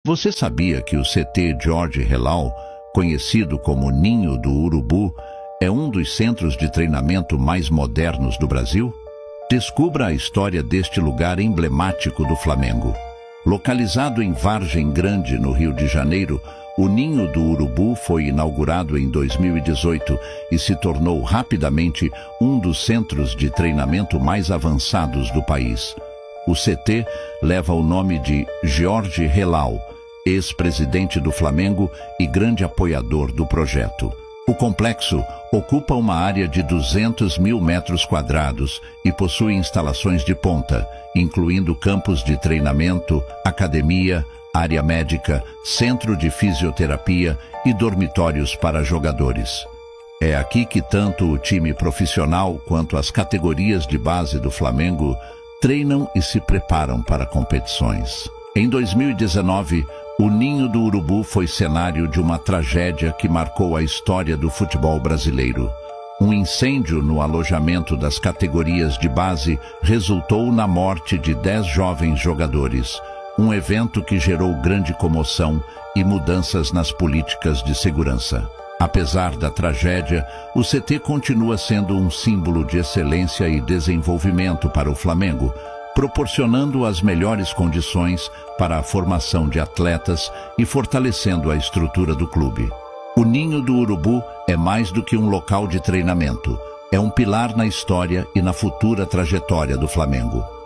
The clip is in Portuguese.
Você sabia que o CT Jorge Helal, conhecido como Ninho do Urubu, é um dos centros de treinamento mais modernos do Brasil? Descubra a história deste lugar emblemático do Flamengo. Localizado em Vargem Grande, no Rio de Janeiro, o Ninho do Urubu foi inaugurado em 2018 e se tornou rapidamente um dos centros de treinamento mais avançados do país. O CT leva o nome de Jorge Helal, ex-presidente do Flamengo e grande apoiador do projeto. O complexo ocupa uma área de 200 mil metros quadrados e possui instalações de ponta, incluindo campos de treinamento, academia, área médica, centro de fisioterapia e dormitórios para jogadores. É aqui que tanto o time profissional quanto as categorias de base do Flamengo treinam e se preparam para competições. Em 2019, o Ninho do Urubu foi cenário de uma tragédia que marcou a história do futebol brasileiro. Um incêndio no alojamento das categorias de base resultou na morte de 10 jovens jogadores, um evento que gerou grande comoção e mudanças nas políticas de segurança. Apesar da tragédia, o CT continua sendo um símbolo de excelência e desenvolvimento para o Flamengo, proporcionando as melhores condições para a formação de atletas e fortalecendo a estrutura do clube. O Ninho do Urubu é mais do que um local de treinamento, é um pilar na história e na futura trajetória do Flamengo.